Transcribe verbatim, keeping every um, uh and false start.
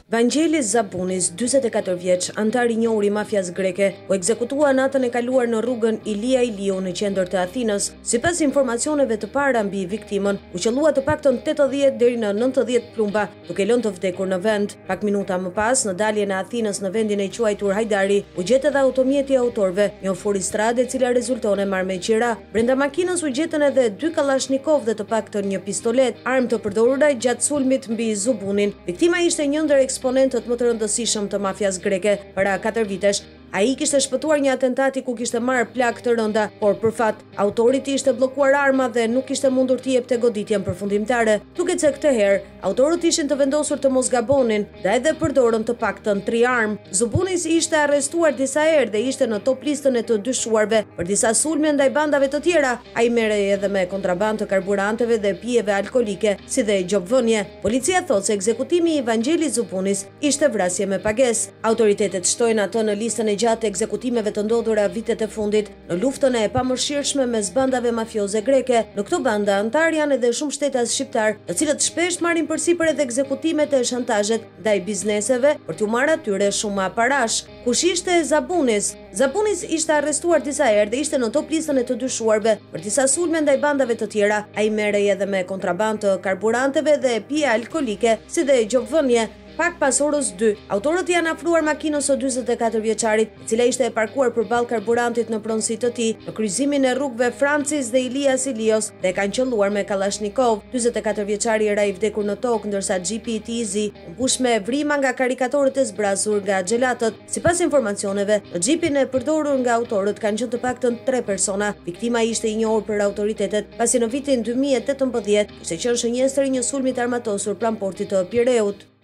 Vangelis Zabunis, dyzet e katër vjeç, antar i njohur i mafias greke, u ekzekutua natën e kaluar në rrugën Ilia Iliu në qendër të Athinës. Sipas informacioneve të para mbi viktimën, u qellua të paktën tetëdhjetë deri në nëntëdhjetë plumba, duke lënë të vdekur në vend. Pak minuta më pas, në daljen e Athinës në vendin e quajtur Hajdari, u gjet edhe automjeti i autorëve, një furistrade e cila rezulton e marrë me qira. Brenda makinës u gjetën edhe dy kalashnikov dhe të paktën një pistolet, armë të përdorura gjatë sulmit mbi Zubunin. Viktima ishte një ndër eksponentët më të rëndësishëm të mafias greke para katër vitesh. Ai kishte shpëtuar një atentati ku kishte marrë plagë të rënda, por për fat, autori i ishte bllokuar arma dhe nuk kishte mundur të jepte goditjen përfundimtare. Duket se këtë herë, autorët ishin të vendosur të mos gabonin dhe edhe përdorën të paktën tri armë. Zubunis ishte arrestuar disa herë dhe ishte në top listën e të dyshuarve për disa sulme ndaj bandave të tjera. Ai merrej edhe me kontrabandë të karburanteve dhe pijeve alkolike, si dhe gjobvënie. Policia thotë se ekzekutimi i Vangelis Zubunis ishte vrasje me pagesë. Autoritetet shtojnë atë në listën e gjatë ekzekutimeve të ndodhura vitet e fundit në luftën e pamëshirshme mes bandave mafioze greke. Në këto banda antar janë edhe shumë shtetas shqiptar, të cilët shpesh marrin përsipër edhe ekzekutimet e shantazhet ndaj bizneseve për t'u marrë atyre shuma parash. Kush ishte Zabunis? Zabunis ishte arrestuar disa herë dhe ishte në top listën e të dyshuarve për disa sulme ndaj bandave të tjera. Ai merrej edhe me kontrabandë të karburanteve dhe pije alkolike, si dhe gjobvënie. Pak pas orës dy, autorët janë afruar makinës së dyzet e katër vjeçarit, e cila ishte e parkuar përballë karburantit në pronësi të tij, në kryqëzimin e rrugëve Francis dhe Ilias Ilios, dhe kanë qelluar me kalashnikov. dyzet e katër vjeçari era i vdekur në tokë, ndërsa xhipi i tij i zi u mbush me vrima nga karikatorët e zbrasur nga xhelatët. Sipas informacioneve, në xhipin e përdorur nga autorët kanë qenë të paktën tre persona. Viktima ishte i njohur për autoritetet, pasi në vitin dy mijë e tetëmbëdhjetë ishte qenë shënjestër i një sulmi të armatosur pranë portit të Pireut.